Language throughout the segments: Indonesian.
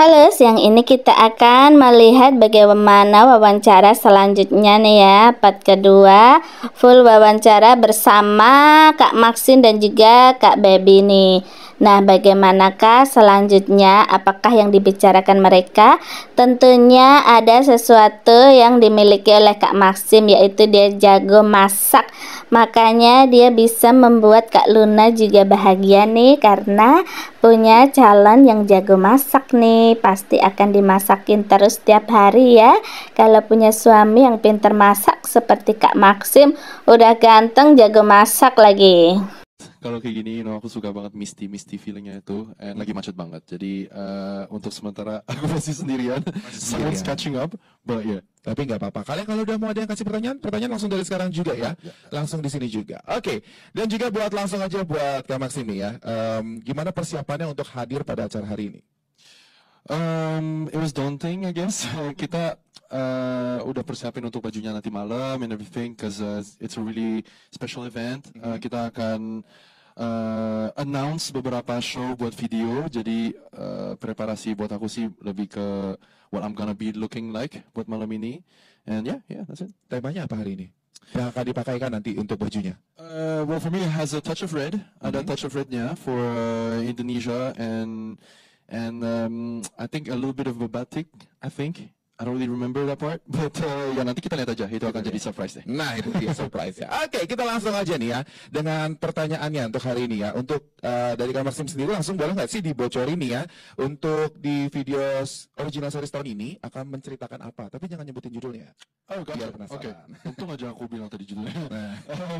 Halo, siang ini kita akan melihat bagaimana wawancara selanjutnya nih ya. Part kedua, full wawancara bersama Kak Maxim dan juga Kak Baby nih. Nah, bagaimanakah selanjutnya? Apakah yang dibicarakan mereka? Tentunya ada sesuatu yang dimiliki oleh Kak Maxim, yaitu dia jago masak. Makanya dia bisa membuat Kak Luna juga bahagia nih, karena punya calon yang jago masak nih. Pasti akan dimasakin terus setiap hari ya. Kalau punya suami yang pintar masak seperti Kak Maxim, udah ganteng, jago masak lagi. Kalau kayak gini, aku suka banget misty feelingnya itu, and lagi macet banget. Jadi untuk sementara aku masih sendirian, someone's catching up, but yeah. Tapi nggak apa-apa. Kalian kalau udah mau ada yang kasih pertanyaan langsung dari sekarang juga ya. Langsung di sini juga. Oke. Dan juga buat langsung aja buat Kak Maxim nih ya. Gimana persiapannya untuk hadir pada acara hari ini? It was daunting, I guess. Kita udah persiapin untuk bajunya nanti malam and everything, cause it's a really special event. Kita akan announce beberapa show buat video. Jadi preparasi buat aku sih lebih ke what I'm gonna be looking like buat malam ini. And yeah, that's it. Temanya apa hari ini? Yang akan dipakaikan nanti untuk bajunya? Well, for me it has a touch of red. Ada touch of rednya for Indonesia and I think a little bit of a batik. I don't really remember that part, but ya nanti kita lihat aja. Itu akan jadi surprise deh. Nah, itu dia surprise ya. Oke, kita langsung aja nih ya dengan pertanyaannya untuk hari ini ya. Untuk dari Kak Maxim sendiri langsung boleh nggak sih dibocorin nih ya untuk di video original series tahun ini akan menceritakan apa? Tapi jangan nyebutin judulnya. Oh, Biar gotcha. penasaran. Oke. Untung aja aku bilang tadi judulnya. Nah,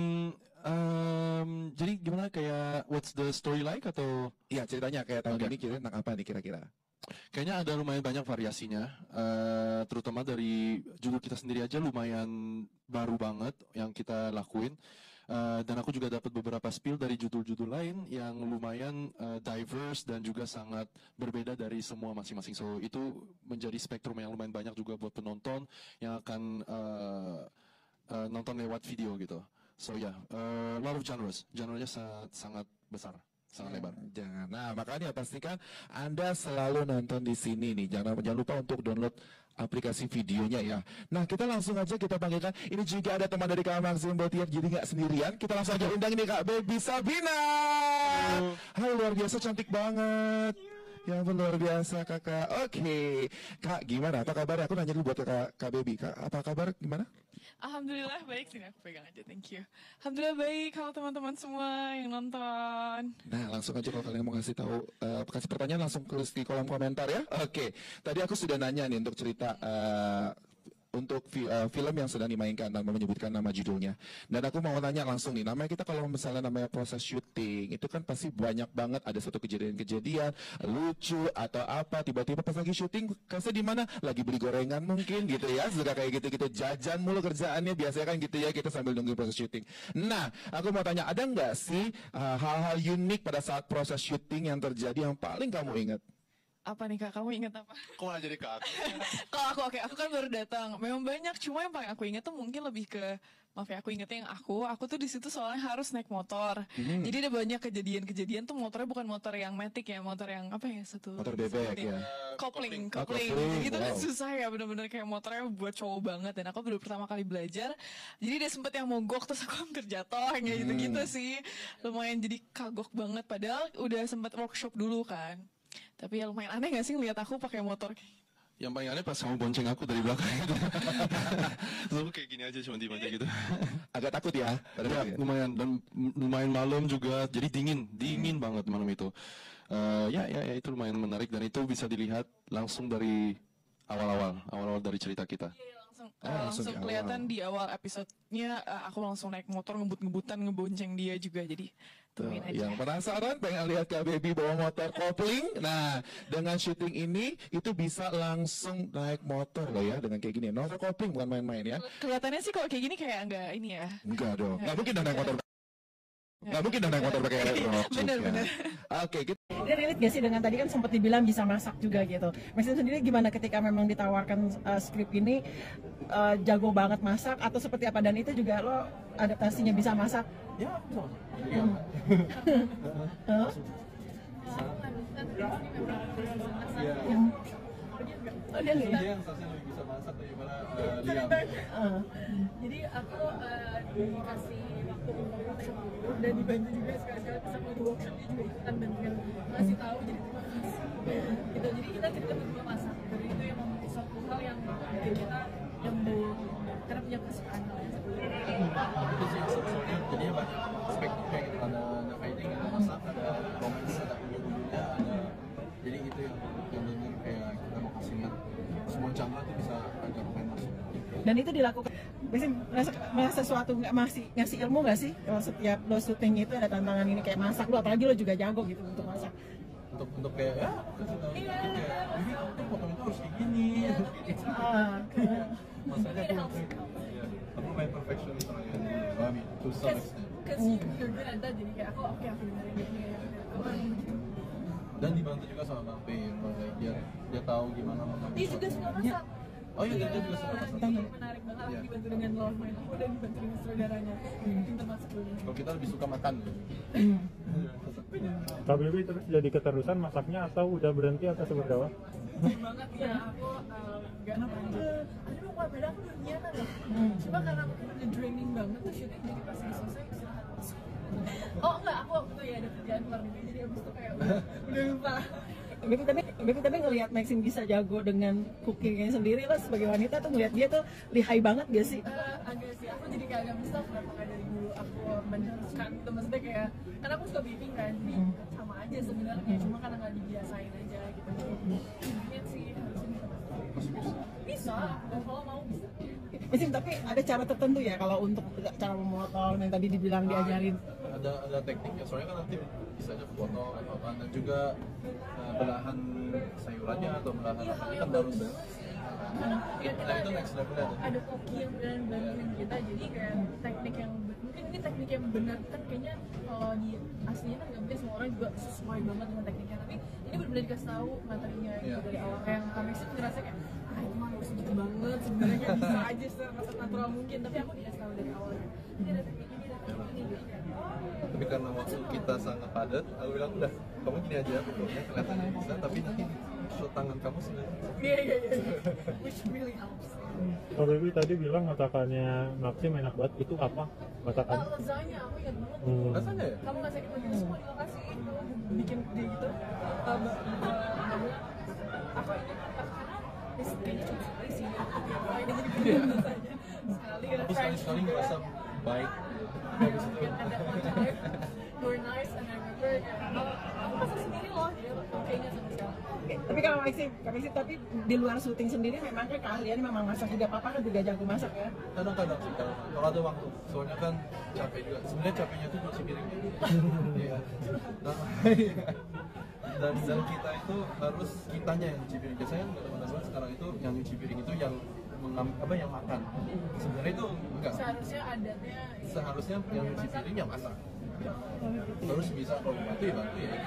Jadi gimana, kayak what's the story like atau? iya ceritanya kayak tahun Oke. ini tentang apa nih kira-kira? Kayaknya ada lumayan banyak variasinya, terutama dari judul kita sendiri aja lumayan baru banget yang kita lakuin. Dan aku juga dapat beberapa spill dari judul-judul lain yang lumayan diverse dan juga sangat berbeda dari semua masing-masing. So itu menjadi spektrum yang lumayan banyak juga buat penonton yang akan nonton lewat video gitu. So yeah, a lot of genres. Genrenya sangat besar, sangat lebar. Jangan. Nah, makanya pastikan Anda selalu nonton di sini nih. Jangan lupa untuk download aplikasi videonya ya. Nah, kita langsung aja kita panggilkan. Ini juga ada teman dari Kak Maxim Botier, jadi nggak sendirian. Kita langsung aja undang ini Kak Baby Sabina. Halo, luar biasa, cantik banget. Ya ampun, luar biasa kakak. Oke. Kak, gimana? Apa kabar? Aku nanya dulu buat Kak Baby. Kak, apa kabar? Gimana? Alhamdulillah baik, sini aku pegang aja, thank you. Alhamdulillah baik, halo teman-teman semua yang nonton. Nah, langsung aja kalau kalian mau kasih tahu, kasih pertanyaan langsung tulis di kolom komentar ya. Oke, tadi aku sudah nanya nih untuk cerita untuk film yang sedang dimainkan tanpa menyebutkan nama judulnya. Dan aku mau tanya langsung nih, namanya kita kalau misalnya namanya proses syuting, itu kan pasti banyak banget ada satu kejadian-kejadian lucu atau apa, tiba-tiba pas lagi syuting, kasih di mana lagi beli gorengan mungkin gitu ya, suka kayak gitu-gitu, jajan mulu kerjaannya biasanya kan gitu ya, kita sambil nunggu proses syuting. Nah, aku mau tanya, ada nggak sih hal-hal unik pada saat proses syuting yang terjadi yang paling kamu ingat? Apa nih Kak, kamu ingat apa? Kok malah jadi Kak? Kalau aku aku kan baru datang. Memang banyak, cuma yang paling aku ingat tuh mungkin lebih ke, maaf ya, aku ingetnya yang aku tuh di situ soalnya harus naik motor. Jadi ada banyak kejadian-kejadian tuh motornya bukan motor yang matic ya, motor yang apa ya, Motor bebek ya. kopling. kopling, Gitu kan wow. susah ya, bener-bener kayak motornya buat cowok banget. Dan aku baru pertama kali belajar, jadi dia sempet yang mogok terus aku hampir jatuh kayak gitu-gitu sih. Lumayan jadi kagok banget, padahal udah sempet workshop dulu kan. Tapi ya lumayan aneh gak sih ngeliat aku pakai motor kayak gitu? Yang paling aneh pas kamu bonceng aku dari belakang itu. Terus aku kayak gini aja, cuma diem aja gitu. Agak takut ya? Ya, lumayan, dan lumayan malam juga, jadi dingin banget malam itu. Ya itu lumayan menarik, dan itu bisa dilihat langsung dari awal-awal dari cerita kita. Langsung di awal. kelihatan di awal episodenya, aku langsung naik motor ngebut-ngebutan ngebonceng dia juga, jadi tungguin aja. Yang penasaran pengen lihat Kak Baby bawa motor kopling. Nah, dengan syuting ini itu bisa langsung naik motor loh ya, dengan kayak gini. Motor kopling bukan main-main ya. Kelihatannya sih kalau kayak gini kayak enggak ini ya. Enggak dong. Enggak mungkin dong naik motor. Enggak mungkin dong naik motor pakai rock. Bener. Oke, gitu. Dia relate gak sih dengan tadi kan sempat dibilang bisa masak juga gitu. Maxim sendiri gimana ketika memang ditawarkan skrip ini, jago banget masak atau seperti apa, dan itu juga lo adaptasinya bisa masak? Ya, betul. Huh? dia nggak. Dia yang seharusnya lebih bisa masak daripada Liam. Jadi aku dikasih waktu untuk workshop dulu dan dibantu juga sekali-sekali pas aku di workshop dia juga ikutan bantuin ngasih tahu jadi terima kasih gitu. Jadi kita berdua masak dari itu yang memiliki suatu hal yang bikin kita nyambung karena punya kesukaan hal yang sama. Itu sih soalnya jadinya banyak aspek kayak gitu, ada fighting, ada masak, ada romance, ada bumbu-bumbunya, ada jadi itu yang benar kayak kita mau kasih lihat semua genre tuh bisa agak main masuk. Dan itu dilakukan biasanya merasa sesuatu nggak masih ngasih ilmu nggak sih kalau setiap lo syuting itu ada tantangan ini kayak masak lo, apalagi lo juga jago gitu untuk masak. Untuk kayak ya kasih tahu kayak ini tuh potong itu harus kayak gini. Masanya aku main perfectionist orangnya, Mami, to some extent. Because you're good at that, jadi kayak aku oke aku dengerin ini Dan dibantu juga sama Bang P, dia tahu gimana memakai. dia juga suka masak. Oh iya, dia juga suka masak. Jadi menarik banget aku dibantu dengan lawan main aku dan dibantu dengan saudaranya. Pintar masak dulu. Kalau kita lebih suka makan. Kak Bibi terus jadi keterusan masaknya atau udah berhenti atau seperti apa? Banget ya, aku gak lanjut. Aduh, Pak, beda aku udah niatan loh. Cuma karena aku udah draining banget tuh syuting, jadi pas udah selesai istirahat. Oh enggak, aku waktu itu ya ada kerjaan luar negeri, jadi abis itu kayak udah lupa. Tapi ngelihat Maxine bisa jago dengan cookingnya sendiri lah sebagai wanita tuh ngelihat dia tuh lihai banget gak sih? Agak sih, aku jadi kayak agak misal kenapa kayak dari dulu aku meneruskan itu, maksudnya kayak karena aku suka baking kan, jadi sama aja sebenarnya, cuma karena nggak dibiasain aja gitu. Ingat sih harusnya bisa, dan kalau mau bisa. Maxine, tapi ada cara tertentu ya kalau untuk cara memotong yang tadi dibilang diajarin? Ada tekniknya, soalnya kan nanti bisa aja potong atau apa, dan juga belahan sayurannya atau belahan apa kan harus. Kita itu next level ada koki yang benar bantuin kita, jadi kayak teknik yang mungkin ini teknik yang benar kan kayaknya kalau di aslinya kan nggak mungkin semua orang juga sesuai banget dengan tekniknya, tapi ini benar-benar dikasih tahu materinya gitu dari awal. Kayak kami sih ngerasa kayak itu mah harus gitu banget sebenarnya bisa aja serasa natural mungkin, tapi aku dikasih tahu dari awalnya ini ada teknik ini, ada teknik ini, jadi kayak Tapi karena waktu kita sangat padat, aku bilang udah kamu gini aja, pokoknya kelihatannya bisa, tapi nanti shot tangan kamu sendiri. iya which really helps. Kak Bibi tadi bilang masakannya Maxim enak banget, itu apa masakannya? Lasagna aku ingat banget Rasanya ya? kamu nggak sakit lagi semua di lokasi itu bikin dia gitu aku ingat kayaknya cuma sekali sih ini jadi bikin saja sekali ada Tapi French sekali-sekali juga merasa baik. habis itu ada one time were nice and I remember aku masak sendiri loh, jadi aku ingat sama sekali. Tapi kalau Maxine, tapi di luar syuting sendiri memang kan kalian memang masak juga, papa kan juga jago masak ya? Kadang-kadang sih, kalau ada waktu, soalnya kan capek juga. Sebenarnya capeknya tuh cuci piringnya. Iya. Dan kita itu harus kitanya yang nyuci piring. Biasanya teman-teman sekarang itu yang nyuci piring itu yang yang makan. Sebenarnya itu enggak. Seharusnya adatnya Seharusnya yang nyuci piring yang masak. Terus bisa kalau bantu ya bantu ya.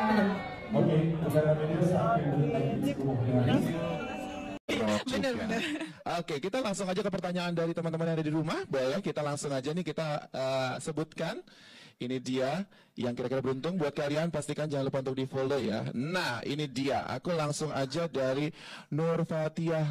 Benar-benar. Oke, kita langsung aja ke pertanyaan dari teman-teman yang ada di rumah. Boleh, kita langsung aja nih kita sebutkan. Ini dia yang kira-kira beruntung buat kalian. Pastikan jangan lupa untuk di follow ya. Nah, ini dia. Aku langsung aja dari Nur Fatihah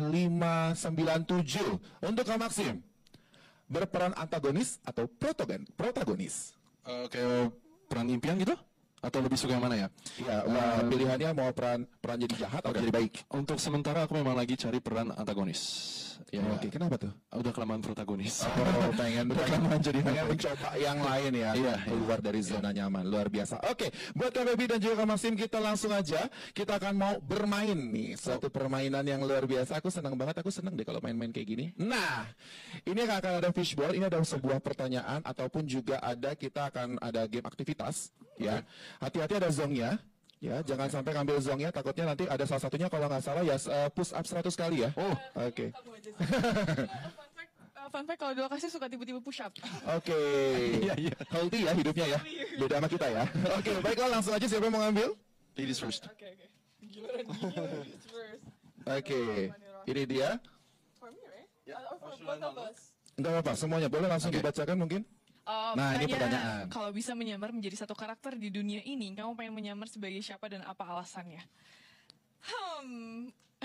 597. Untuk Kak Maxim, berperan antagonis atau protagonis? Kayak peran impian gitu? Atau lebih suka yang mana ya? Ya, pilihannya mau peran jadi jahat atau jadi baik? Untuk sementara aku memang lagi cari peran antagonis. Ya, Oke, kenapa tuh? Udah kelamaan protagonis. Oh, pengen jadi mencoba yang lain ya. Iya, keluar dari zona nyaman. Luar biasa. Oke, buat Kak Baby dan juga Kak Maxim, kita langsung aja. Kita akan mau bermain nih. Satu permainan yang luar biasa. Aku senang banget. Aku senang deh kalau main-main kayak gini. Nah, ini akan ada fishball. Ini ada sebuah pertanyaan ataupun juga kita akan ada game aktivitas. Ya, hati-hati ada zongnya. Ya, jangan sampai ngambil zongnya, takutnya nanti ada salah satunya kalau nggak salah ya push up 100 kali ya. Oh, oke. Fun fact, kalau di lokasi suka tiba-tiba push up. Oke. Healthy ya hidupnya ya. Beda sama kita ya. Oke, baiklah langsung aja siapa yang mau ngambil? Ladies first. Oke. Giliran ladies first. Oke. Ini dia. For me, right? Or for both of us? Enggak apa-apa, semuanya boleh langsung dibacakan mungkin? Nah, ini pertanyaan. Kalau bisa menyamar menjadi satu karakter di dunia ini, kamu pengen menyamar sebagai siapa dan apa alasannya?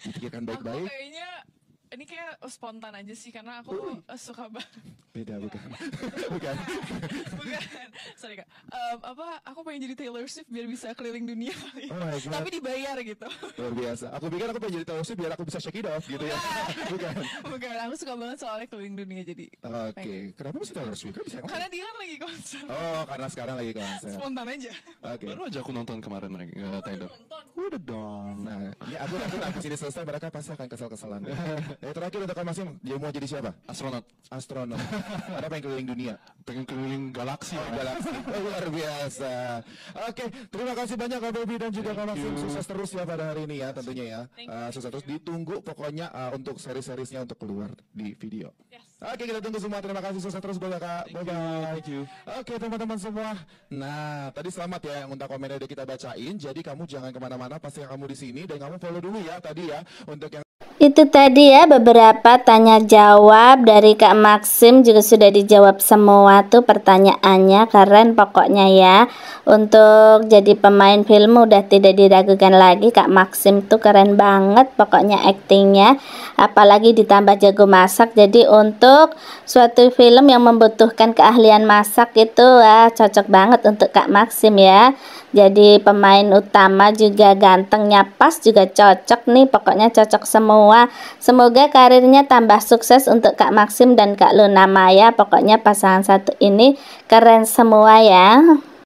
Dipikirkan Aku baik-baik. kayaknya ini kayak spontan aja sih karena aku suka banget. Beda bukan? Bukan. Bukan, sorry Kak. Aku pengen jadi Taylor Swift biar bisa keliling dunia kali. Oh my God. Tapi dibayar gitu. Luar biasa. Aku pikir aku pengen jadi Taylor Swift biar aku bisa shake it off gitu ya. Bukan. Bukan, aku suka banget soalnya keliling dunia jadi. Oke. Kenapa mesti Taylor Swift? Kan bisa Karena dia kan lagi konser. Oh, karena sekarang lagi konser. Spontan aja. Oke. Baru aja aku nonton kemarin lagi Taylor. Udah dong. Nah, ya aku habis ini selesai mereka pasti akan kesal-kesalan. Terakhir untuk Kak Maxim, dia mau jadi siapa? Astronot. Astronot. Ada pengen keliling dunia. Pengen keliling galaksi. Galaksi. Luar biasa. Oke, terima kasih banyak Kak Bobby dan juga Kak Maxim. Sukses terus ya pada hari ini ya tentunya ya. Sukses terus, ditunggu pokoknya untuk seri-serisnya untuk keluar di video. Oke, kita tunggu semua. Terima kasih, sukses terus buat Kak. Bye-bye. Oke, teman-teman semua. Nah, tadi selamat ya yang untuk komennya udah kita bacain. Jadi kamu jangan kemana-mana, pasti kamu di sini dan kamu follow dulu ya tadi ya untuk yang Itu tadi ya beberapa tanya jawab dari Kak Maxim, juga sudah dijawab semua tuh pertanyaannya. Keren pokoknya ya. Untuk jadi pemain film udah tidak diragukan lagi, Kak Maxim tuh keren banget pokoknya aktingnya. Apalagi ditambah jago masak. Jadi untuk suatu film yang membutuhkan keahlian masak itu cocok banget untuk Kak Maxim ya. Jadi pemain utama juga gantengnya pas, juga cocok nih, pokoknya cocok semua. Semoga karirnya tambah sukses untuk Kak Maxim dan Kak Luna Maya. Pokoknya pasangan satu ini keren semua ya.